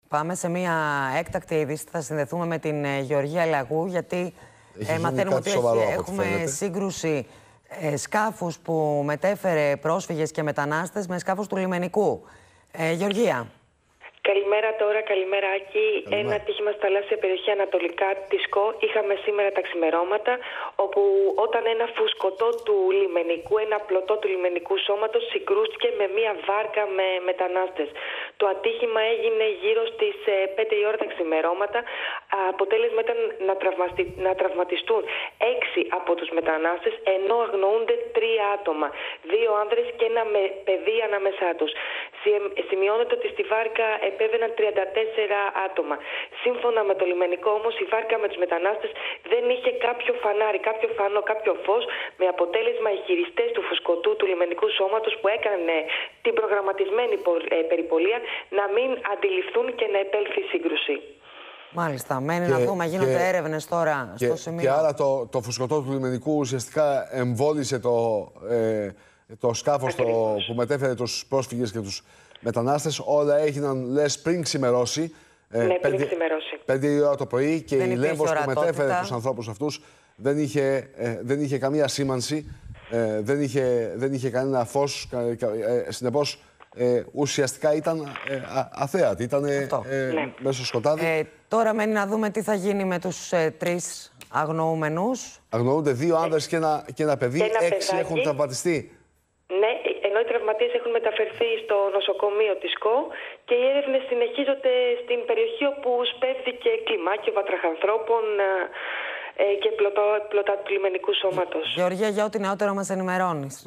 Πάμε σε μια έκτακτη είδηση. Θα συνδεθούμε με την Γεωργία Λαγού, γιατί μαθαίνουμε ότι έχουμε σύγκρουση σκάφους που μετέφερε πρόσφυγες και μετανάστες με σκάφος του λιμενικού. Γεωργία. Καλημέρα τώρα, καλημέρα Άκη. Ένα ατύχημα στη θαλάσσια περιοχή ανατολικά της ΚΟ είχαμε σήμερα τα ξημερώματα, όπου όταν ένα φουσκωτό του λιμενικού, ένα πλωτό του λιμενικού σώματος συγκρούστηκε με μία βάρκα με μετανάστες. Το ατύχημα έγινε γύρω στις 5 η ώρα τα ξημερώματα. Αποτέλεσμα ήταν να τραυματιστούν 6 από τους μετανάστες, ενώ αγνοούνται 3 άτομα. 2 άνδρες και ένα παιδί ανάμεσά τους. Σημειώνεται ότι στη βάρκα επέβαιναν 34 άτομα. Σύμφωνα με το λιμενικό όμως, η βάρκα με τους μετανάστες δεν είχε κάποιο φανάρι, κάποιο φανό, κάποιο φως, με αποτέλεσμα οι χειριστές του φουσκωτού του λιμενικού σώματος που έκανε την προγραμματισμένη περιπολία να μην αντιληφθούν και να επέλθει σύγκρουση. Μάλιστα. Μένει να δούμε, γίνονται έρευνες τώρα στο σημείο. Και άρα το φουσκωτό του λιμενικού ουσιαστικά εμβόλυσε το σκάφος που μετέφερε τους πρόσφυγες και τους μετανάστες. Όλα έγιναν, λες, πριν ξημερώσει. Ναι, πριν ξημερώσει. 5 η ώρα το πρωί, και η Λέμβος που μετέφερε τους ανθρώπους αυτούς δεν είχε καμία σήμανση, δεν είχε κανένα φως. Συνεπώς, ουσιαστικά ήταν αθέατη, ήταν μέσα στο σκοτάδι. Τώρα μένει να δούμε τι θα γίνει με τους 3 αγνοούμενους. Αγνοούνται 2 άνδρες και ένα παιδί, 6 έχουν τραυματιστεί. Ναι, ενώ οι τραυματίες έχουν μεταφερθεί στο νοσοκομείο της ΚΟ και οι έρευνες συνεχίζονται στην περιοχή όπου σπέβδηκε κλιμάκιο βατραχανθρώπων και πλωτά του λιμενικού σώματος. Γεωργία, για ό,τι νεότερο μας ενημερώνεις.